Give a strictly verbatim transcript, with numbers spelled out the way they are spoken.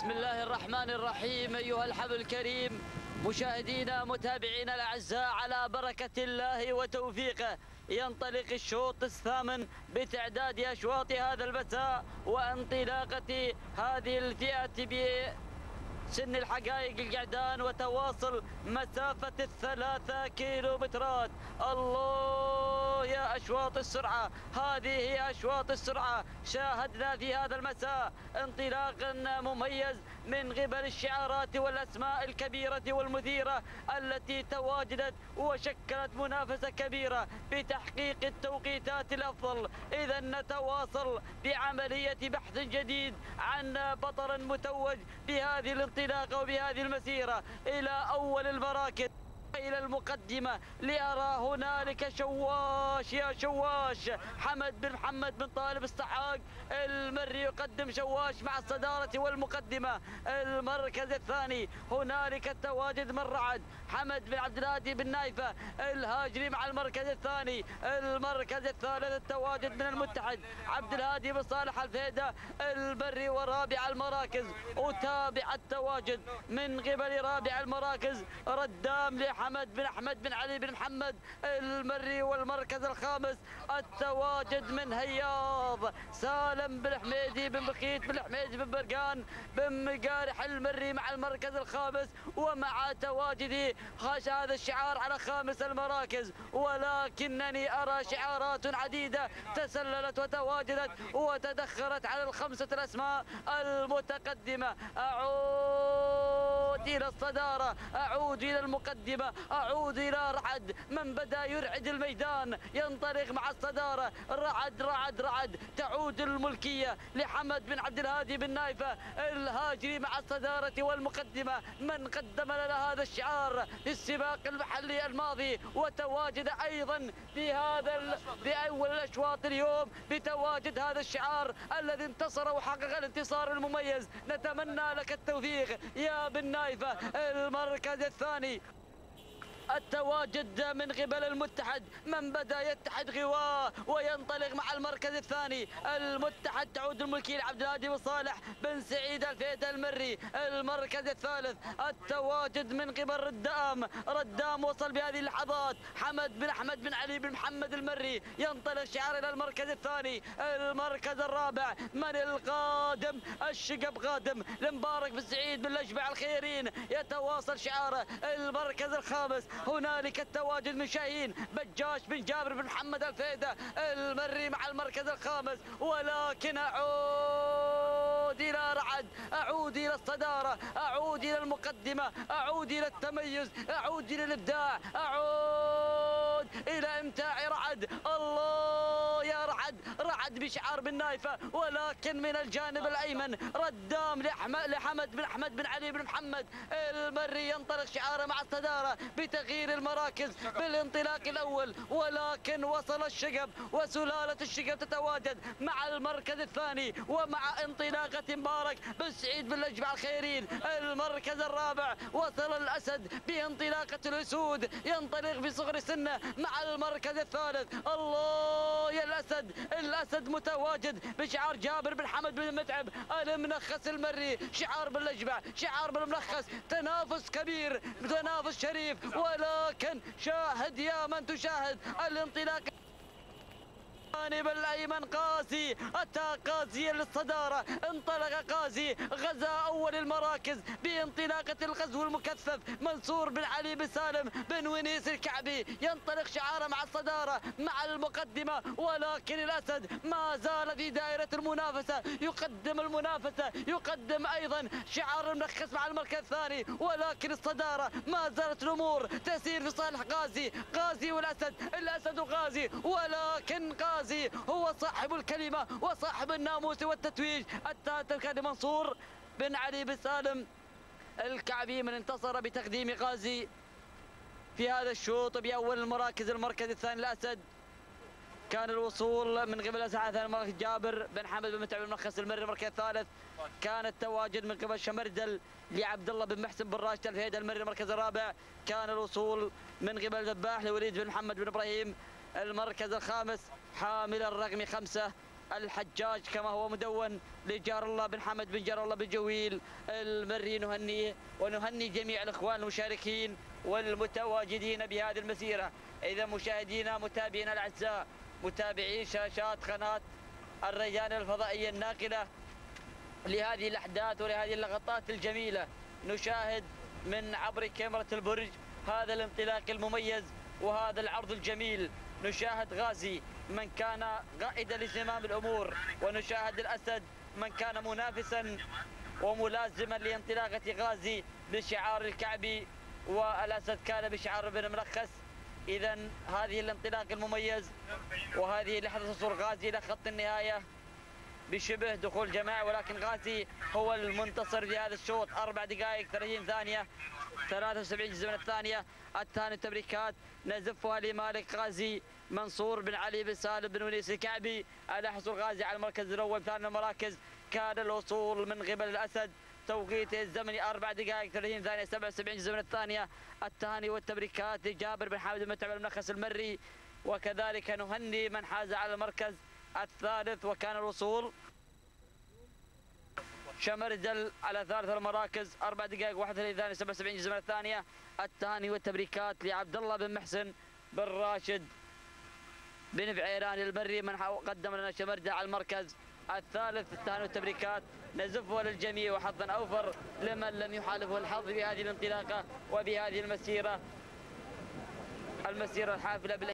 بسم الله الرحمن الرحيم. أيها الحفل الكريم، مشاهدينا متابعينا الأعزاء، على بركة الله وتوفيقه ينطلق الشوط الثامن بتعداد أشواط هذا المساء وانطلاقة هذه الفئة بسن الحقائق القعدان وتواصل مسافة الثلاثة كيلومترات. الله يا أشواط السرعة، هذه هي أشواط السرعة. شاهدنا في هذا المساء انطلاقا مميز من قبل الشعارات والأسماء الكبيرة والمثيرة التي تواجدت وشكلت منافسة كبيرة بتحقيق التوقيتات الأفضل. إذا نتواصل بعملية بحث جديد عن بطل متوج بهذه الانطلاقة وبهذه المسيرة إلى أول المراكز، إلى المقدمة، لأرى هنالك شواش يا شواش. حمد بن محمد بن طالب السحاق المري يقدم شواش مع الصدارة والمقدمة. المركز الثاني هنالك التواجد من رعد، حمد بن عبد الهادي بن نايفة الهاجري مع المركز الثاني. المركز الثالث التواجد من المتحد عبد الهادي بن صالح الفيدة المري. ورابع المراكز وتابع التواجد من قبل رابع المراكز ردام لحمد حمد بن أحمد بن علي بن محمد المري. والمركز الخامس التواجد من هياض سالم بن حميدي بن بخيت بن حميدي بن برقان بن مقارح المري مع المركز الخامس، ومع تواجد خاش هذا الشعار على خامس المراكز. ولكنني أرى شعارات عديدة تسللت وتواجدت وتدخلت على الخمسة الأسماء المتقدمة. أعود إلى الصدارة، أعود إلى المقدمة، أعود إلى رعد من بدأ يرعد الميدان، ينطلق مع الصدارة. رعد رعد رعد تعود الملكية لحمد بن عبد الهادي بن نايفة الهاجري مع الصدارة والمقدمة، من قدم لنا هذا الشعار في السباق المحلي الماضي وتواجد أيضا في هذا في أول الأشواط اليوم بتواجد هذا الشعار الذي انتصر وحقق الانتصار المميز. نتمنى لك التوفيق يا بن نايفة. المركز الثاني التواجد من قبل المتحد، من بدأ يتحد غواه وينطلق مع المركز الثاني. المتحد تعود الملكية لعبد الهادي بن صالح بن سعيد الفيدة المري. المركز الثالث التواجد من قبل ردام، ردام وصل بهذه اللحظات حمد بن أحمد بن علي بن محمد المري. ينطلق شعار إلى المركز الثاني. المركز الرابع من القادم الشقب قادم لمبارك بن سعيد بن لجبع الخيرين، يتواصل شعاره. المركز الخامس هنالك التواجد من شاهين بجاش بن جابر بن محمد الفيدة المري مع المركز الخامس. ولكن أعود إلى رعد، أعود إلى الصدارة، أعود إلى المقدمة، أعود إلى التميز، أعود إلى الإبداع، أعود إلى إمتاع رعد. الله يا رعد، رعد بشعار بن نايفة، ولكن من الجانب الأيمن ردام لحمد بن أحمد بن علي بن محمد المري. ينطلق شعاره مع الصدارة بتغيير المراكز بالانطلاق الأول، ولكن وصل الشقب وسلالة الشقب تتواجد مع المركز الثاني ومع انطلاقة مبارك بن سعيد بن لجبع الخيرين. المركز الرابع وصل الأسد بانطلاقة الأسود، ينطلق بصغر سنه مع المركز الثالث. الله يا الأسد، الأسد متواجد بشعار جابر بن حمد بن متعب المنخس المري. شعار بن لجبع، شعار بن ملخص، تنافس كبير، تنافس شريف. ولكن شاهد يا من تشاهد الانطلاق الجانب الايمن. قاسي اتى قاسي للصداره، انطلق قاسي غزا اول المراكز بانطلاقه الغزو المكثف. منصور بن علي بن سالم بن ونيس الكعبي ينطلق شعاره مع الصداره مع المقدمه. ولكن الاسد ما زال في دائره المنافسه، يقدم المنافسه، يقدم ايضا شعار المنخس مع المركز الثاني. ولكن الصداره ما زالت الامور تسير في صالح غازي، غازي والاسد، الاسد وغازي. ولكن غازي هو صاحب الكلمة وصاحب الناموس والتتويج. الثالث كان منصور بن علي بن سالم الكعبي من انتصر بتقديم غازي في هذا الشوط بأول المراكز. المركز الثاني الأسد، كان الوصول من قبل أسعد المركز جابر بن حمد بن متعب الملخص المري. المركز الثالث كان التواجد من قبل شمردل لعبد الله بن محسن بن راشد الفهيد المري. المركز الرابع كان الوصول من قبل ذباح لوليد بن محمد بن إبراهيم. المركز الخامس حامل الرقم خمسة الحجاج كما هو مدون لجار الله بن حمد بن جار الله بن جويل المري. نهنيه ونهني جميع الإخوان المشاركين والمتواجدين بهذه المسيرة. إذا مشاهدينا متابعينا الأعزاء متابعي شاشات قناة الريان الفضائية الناقلة لهذه الأحداث ولهذه اللقطات الجميلة، نشاهد من عبر كاميرا البرج هذا الانطلاق المميز وهذا العرض الجميل. نشاهد غازي من كان قائدا لزمام الأمور، ونشاهد الأسد من كان منافسا وملازما لانطلاقة غازي بشعار الكعبي، والأسد كان بشعار ابن مرخص. إذا هذه الانطلاق المميز وهذه لحظة وصول غازي إلى خط النهاية بشبه دخول جماعي، ولكن غازي هو المنتصر في هذا الشوط. أربع دقائق ثلاثين ثانية ثلاثة وسبعين جزء من الثانية. التهاني التبريكات نزفها لمالك غازي منصور بن علي بن سالم بن ونيس الكعبي على حصول غازي على المركز الأول. ثاني المراكز كان الوصول من قبل الأسد، توقيته الزمني أربع دقائق ثلاثين ثانية سبعة وسبعين جزء من الثانية. التهاني والتبريكات لجابر بن حامد بن متعب المنخس المري، وكذلك نهني من حاز على المركز الثالث وكان الوصول شمرزل على ثالث المراكز أربع دقائق واحد وثلاثين ثانية سبعة وسبعين جزء من الثانية. التهاني والتبريكات لعبد الله بن محسن بن راشد بن بعيران المري من قدم لنا شمرزل على المركز الثالث. التهاني والتبريكات نزفها للجميع وحظا أوفر لمن لم يحالفه الحظ بهذه الانطلاقة وبهذه المسيرة المسيرة الحافلة